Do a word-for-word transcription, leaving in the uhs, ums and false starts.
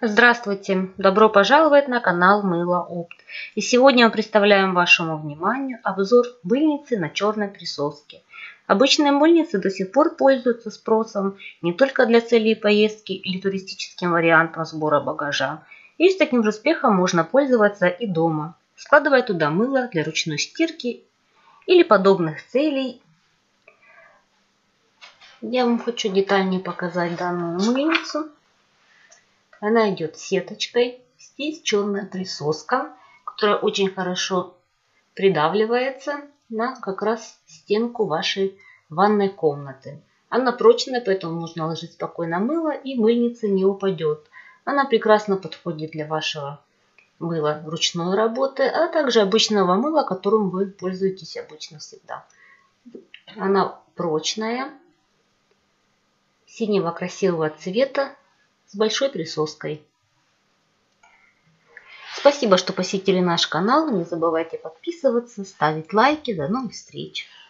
Здравствуйте! Добро пожаловать на канал Мыло Опт. И сегодня мы представляем вашему вниманию обзор мыльницы на черной присоске. Обычные мыльницы до сих пор пользуются спросом не только для целей поездки или туристическим вариантом сбора багажа. И с таким же успехом можно пользоваться и дома, складывая туда мыло для ручной стирки или подобных целей. Я вам хочу детальнее показать данную мыльницу. Она идет сеточкой. Здесь черная присоска, которая очень хорошо придавливается на как раз стенку вашей ванной комнаты. Она прочная, поэтому можно ложить спокойно мыло, и мыльница не упадет. Она прекрасно подходит для вашего мыла ручной работы, а также обычного мыла, которым вы пользуетесь обычно всегда. Она прочная, синего красивого цвета, с большой присоской. Спасибо, что посетили наш канал. Не забывайте подписываться, ставить лайки. До новых встреч!